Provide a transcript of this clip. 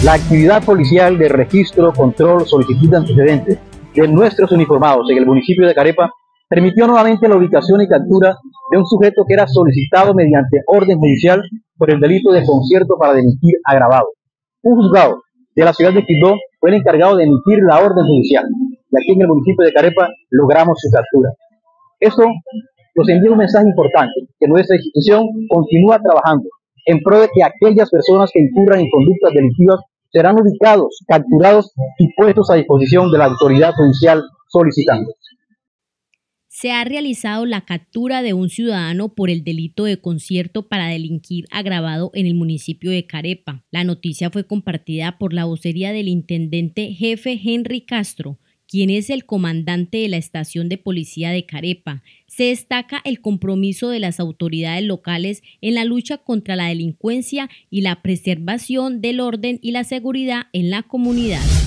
La actividad policial de registro, control, solicitud de antecedentes de nuestros uniformados en el municipio de Carepa permitió nuevamente la ubicación y captura de un sujeto que era solicitado mediante orden judicial por el delito de concierto para delinquir agravado. Un juzgado de la ciudad de Quibdó fue el encargado de emitir la orden judicial y aquí en el municipio de Carepa logramos su captura. Esto nos envía un mensaje importante, que nuestra institución continúa trabajando en pro de que aquellas personas que incurran en conductas delictivas serán ubicados, capturados y puestos a disposición de la autoridad judicial solicitante. Se ha realizado la captura de un ciudadano por el delito de concierto para delinquir agravado en el municipio de Carepa. La noticia fue compartida por la vocería del intendente jefe Henry Castro, quien es el comandante de la estación de policía de Carepa. Se destaca el compromiso de las autoridades locales en la lucha contra la delincuencia y la preservación del orden y la seguridad en la comunidad.